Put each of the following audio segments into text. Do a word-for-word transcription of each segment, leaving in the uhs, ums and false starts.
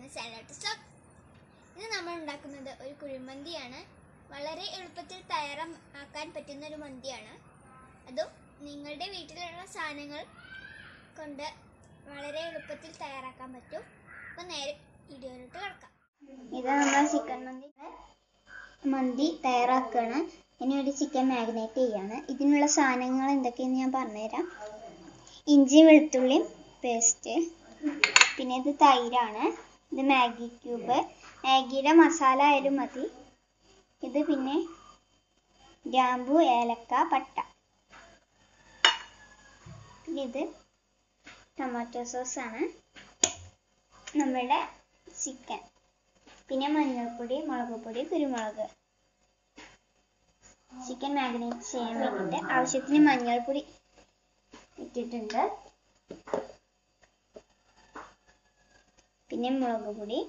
ഇന്ന് നമ്മൾ ഉണ്ടാക്കുന്നത് ഒരു കുഴിമന്തിയാണ്. വളരെ എളുപ്പത്തിൽ തയ്യാറാക്കാൻ പറ്റുന്ന ഒരു മന്തിയാണ്. അതും നിങ്ങളുടെ വീട്ടിലുള്ള സാധനങ്ങൾ കൊണ്ട് വളരെ എളുപ്പത്തിൽ തയ്യാറാക്കാൻ പറ്റും. അപ്പോൾ നേരെ വീഡിയോയിലോട്ട് കിടക്കാം. ഇത് നമ്മൾ ചിക്കൻ മന്തി മന്തി തയ്യാറാക്കുകയാണ്. ഇനി ഒരു ചിക്കൻ മാഗ്നേറ്റ് ചെയ്യാണ്. ഇതിനുള്ള സാധനങ്ങൾ എന്തൊക്കെയെന്ന് ഞാൻ പറഞ്ഞുതരാം. ഇഞ്ചി വെളുത്തുള്ളി പേസ്റ്റ്, പിന്നെ ഇത് തൈരാണ്, ഇത് മാഗി ക്യൂബ്, മാഗിയുടെ മസാല ആയാലും മതി. ഇത് പിന്നെ ഗ്രാമ്പു, ഏലക്ക, പട്ട. പിന്നെ ഇത് ടൊമാറ്റോ സോസാണ്, നമ്മുടെ ചിക്കൻ, പിന്നെ മഞ്ഞൾപ്പൊടി, മുളക് പൊടി, കുരുമുളക്. ചിക്കൻ മാഗ്നേറ്റ് ചെയ്യാൻ വേണ്ടിയിട്ട് ആവശ്യത്തിന് മഞ്ഞൾപ്പൊടി ഇട്ടിട്ടുണ്ട്, പിന്നെ മുളക് പൊടി,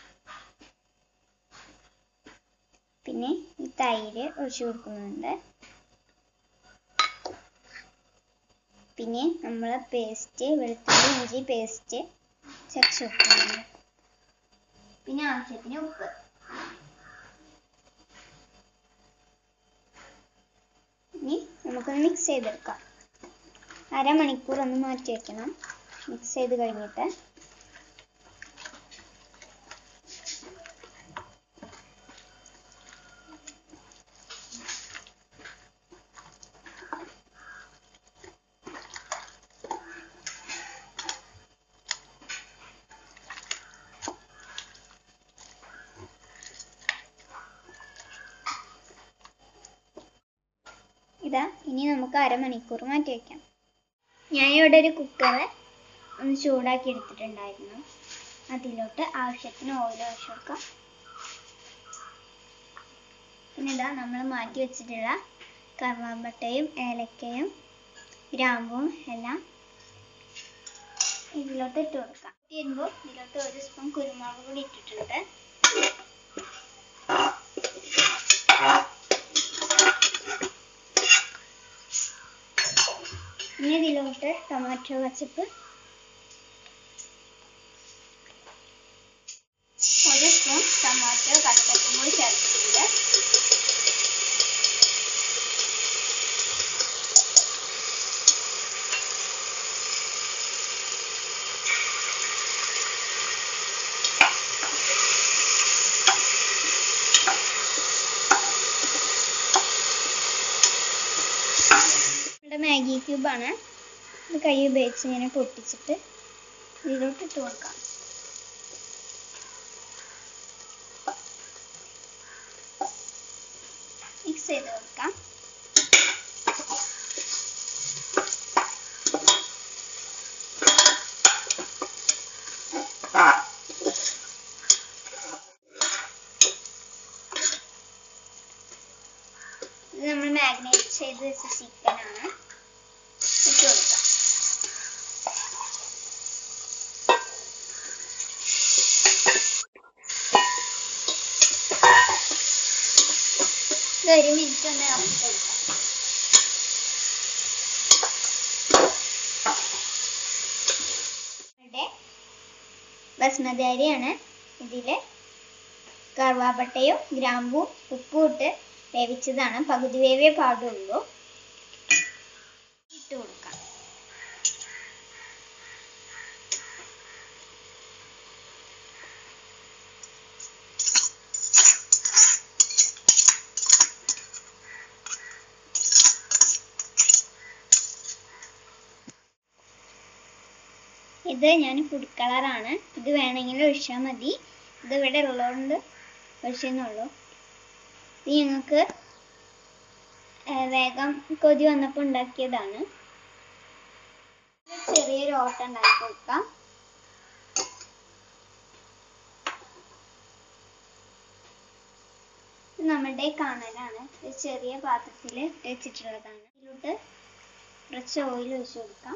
പിന്നെ ഈ തൈര് ഒഴിച്ചു കൊടുക്കുന്നുണ്ട്, പിന്നെ നമ്മൾ പേസ്റ്റ് വെളുത്തുള്ളി ഇഞ്ചി പേസ്റ്റ് ചതച്ച് വെക്കുന്നുണ്ട്, പിന്നെ ആവശ്യത്തിന് ഉപ്പ്. ഇനി നമുക്കൊന്ന് മിക്സ് ചെയ്തെടുക്കാം. അരമണിക്കൂർ ഒന്ന് മാറ്റി വെക്കണം. മിക്സ് ചെയ്ത് കഴിഞ്ഞിട്ട് ഇതാ ഇനി നമുക്ക് അരമണിക്കൂർ മാറ്റി വയ്ക്കാം. ഞാനിവിടെ ഒരു കുക്കർ ഒന്ന് ചൂടാക്കി എടുത്തിട്ടുണ്ടായിരുന്നു. അതിലോട്ട് ആവശ്യത്തിന് ഓയിൽ ഒഴിച്ചു കൊടുക്കാം. പിന്നെ ഇതാ നമ്മൾ മാറ്റി വെച്ചിട്ടുള്ള കറുവാപ്പട്ടയും ഏലക്കയും ഗ്രാമ്പും എല്ലാം ഇതിലോട്ട് ഇട്ട് കൊടുക്കാം. വരുമ്പോൾ ഇതിലോട്ട് ഒരു സ്പൂൺ കുരുമുളക് പൊടി ഇട്ടിട്ടുണ്ട്. ഇനി ഇതിലോട്ട് ടൊമാറ്റോ കച്ചപ്പ്, ഒരു സ്പൂൺ ടൊമാറ്റോ കച്ചപ്പും കൂടി ചേർത്തിട്ടുണ്ട്. മാഗി ക്യൂബാണ്. ഇത് കൈ ഉപയോഗിച്ച് ഇങ്ങനെ പൊട്ടിച്ചിട്ട് ഇതിലോട്ട് ഇട്ട് കൊടുക്കാം. മിക്സ് ചെയ്ത് കൊടുക്കാം. ഇത് നമ്മൾ മാഗ്നേറ്റ് ചെയ്ത് വെച്ച ചിക്കനാണ്. ഇട്ട് കൊടുക്കാം. ഇത് ഒരു മിനിറ്റ് ഒന്ന് ഇറക്കി കൊടുക്കാം. ഇവിടെ ബസ്മതി അരിയാണ്. ഇതില് കറുവാപ്പട്ടയും ഗ്രാമ്പും ഉപ്പും ഇട്ട് വേവിച്ചതാണ്. പകുതി വേവേ പാടുള്ളൂ. ഇട്ട് കൊടുക്കാം. ഇത് ഞാൻ ഫുഡ് കളറാണ്. ഇത് വേണമെങ്കിൽ ഒഴിച്ചാൽ മതി. ഇത് ഇവിടെ ഉള്ളതുകൊണ്ട് ഒഴിച്ചെന്നുള്ളൂ. ഇത് ഞങ്ങൾക്ക് വേഗം കൊതി വന്നപ്പോൾ ഉണ്ടാക്കിയതാണ്. ചെറിയൊരു ഓട്ട ഉണ്ടാക്കി കൊടുക്കാം. ഇത് നമ്മുടെ കാണലാണ്. ഇത് ചെറിയ പാത്രത്തിൽ വെച്ചിട്ടുള്ളതാണ്. ഇതിലോട്ട് കുറച്ച് ഓയിൽ ഒഴിച്ചു കൊടുക്കാം.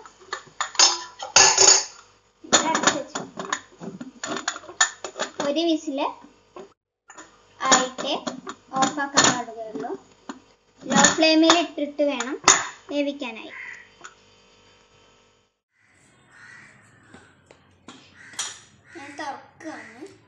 ഒരു വിസില് ആയിട്ട് ഓഫാക്കാൻ പാടുകയുള്ളൂ. ലോ ഫ്ലെയിമിൽ ഇട്ടിട്ട് വേണം വേവിക്കാനായി. ഞാൻ തുറക്കുകയാണ്.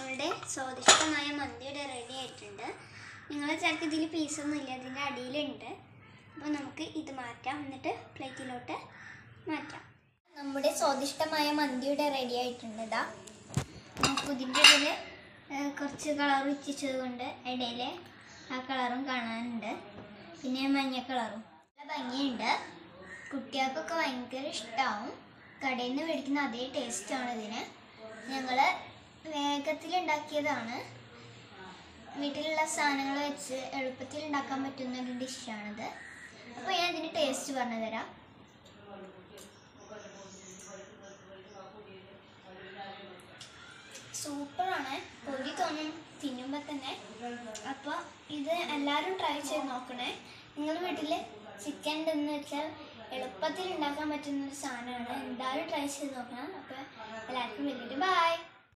നമ്മളുടെ സ്വാദിഷ്ടമായ മന്തിയുടെ റെഡി ആയിട്ടുണ്ട്. നിങ്ങൾ ചിലർക്ക് ഇതിൽ പീസൊന്നും ഇല്ല, അതിൻ്റെ അടിയിലുണ്ട്. അപ്പോൾ നമുക്ക് ഇത് മാറ്റാം, എന്നിട്ട് പ്ലേറ്റിലോട്ട് മാറ്റാം. നമ്മുടെ സ്വാദിഷ്ടമായ മന്തിയുടെ റെഡി ആയിട്ടുണ്ട്. ഇതാ നമുക്ക് ഇതിൻ്റെ ഇതിൽ കുറച്ച് കളർ വെച്ചത് കൊണ്ട് ഇടയിൽ ആ കളറും കാണാനുണ്ട്, പിന്നെ മഞ്ഞ കളറും. നല്ല ഭംഗിയുണ്ട്, കുട്ടികൾക്കൊക്കെ ഭയങ്കര ഇഷ്ടമാവും. കടയിൽ നിന്ന് മേടിക്കുന്ന അതേ ടേസ്റ്റാണ് ഇതിന്. ഞങ്ങൾ വേഗത്തിൽ ഉണ്ടാക്കിയതാണ്. വീട്ടിലുള്ള സാധനങ്ങൾ വെച്ച് എളുപ്പത്തിൽ ഉണ്ടാക്കാൻ പറ്റുന്ന ഒരു ഡിഷാണിത്. അപ്പോൾ ഞാൻ ഇതിൻ്റെ ടേസ്റ്റ് പറഞ്ഞു തരാം. സൂപ്പറാണ്, പൊടി തോന്നും തിന്നുമ്പോൾ തന്നെ. അപ്പോൾ ഇത് എല്ലാവരും ട്രൈ ചെയ്ത് നോക്കണേ. നിങ്ങൾ വീട്ടിൽ ചിക്കൻ ഉണ്ടെന്ന് വെച്ചാൽ എളുപ്പത്തിൽ ഉണ്ടാക്കാൻ പറ്റുന്ന ഒരു സാധനമാണ്. എന്തായാലും ട്രൈ ചെയ്ത് നോക്കണം. അപ്പോൾ എല്ലാവർക്കും വലിയൊരു ബൈ.